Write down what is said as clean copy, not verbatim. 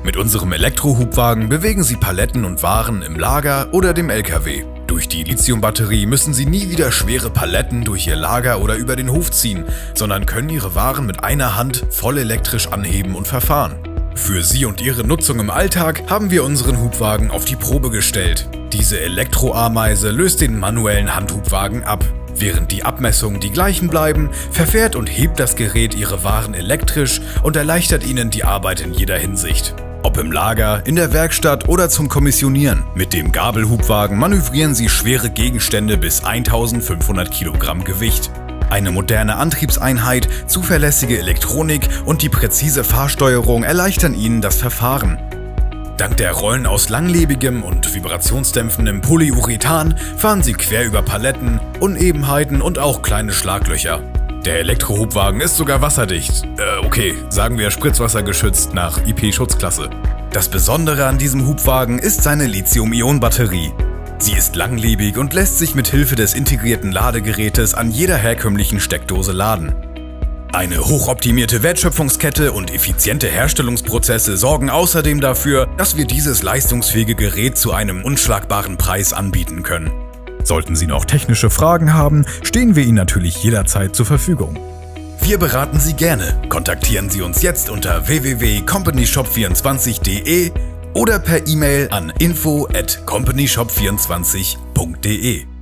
Mit unserem Elektrohubwagen bewegen Sie Paletten und Waren im Lager oder dem LKW. Durch die Lithiumbatterie müssen Sie nie wieder schwere Paletten durch Ihr Lager oder über den Hof ziehen, sondern können Ihre Waren mit einer Hand voll elektrisch anheben und verfahren. Für Sie und Ihre Nutzung im Alltag haben wir unseren Hubwagen auf die Probe gestellt. Diese Elektroameise löst den manuellen Handhubwagen ab. Während die Abmessungen die gleichen bleiben, verfährt und hebt das Gerät Ihre Waren elektrisch und erleichtert Ihnen die Arbeit in jeder Hinsicht. Ob im Lager, in der Werkstatt oder zum Kommissionieren. Mit dem Gabelhubwagen manövrieren Sie schwere Gegenstände bis 1500 Kilogramm Gewicht. Eine moderne Antriebseinheit, zuverlässige Elektronik und die präzise Fahrsteuerung erleichtern Ihnen das Verfahren. Dank der Rollen aus langlebigem und vibrationsdämpfendem Polyurethan fahren Sie quer über Paletten, Unebenheiten und auch kleine Schlaglöcher. Der Elektrohubwagen ist sogar wasserdicht. Okay, sagen wir spritzwassergeschützt nach IP-Schutzklasse. Das Besondere an diesem Hubwagen ist seine Lithium-Ionen-Batterie. Sie ist langlebig und lässt sich mit Hilfe des integrierten Ladegerätes an jeder herkömmlichen Steckdose laden. Eine hochoptimierte Wertschöpfungskette und effiziente Herstellungsprozesse sorgen außerdem dafür, dass wir dieses leistungsfähige Gerät zu einem unschlagbaren Preis anbieten können. Sollten Sie noch technische Fragen haben, stehen wir Ihnen natürlich jederzeit zur Verfügung. Wir beraten Sie gerne. Kontaktieren Sie uns jetzt unter www.companyshop24.de oder per E-Mail an info@companyshop24.de.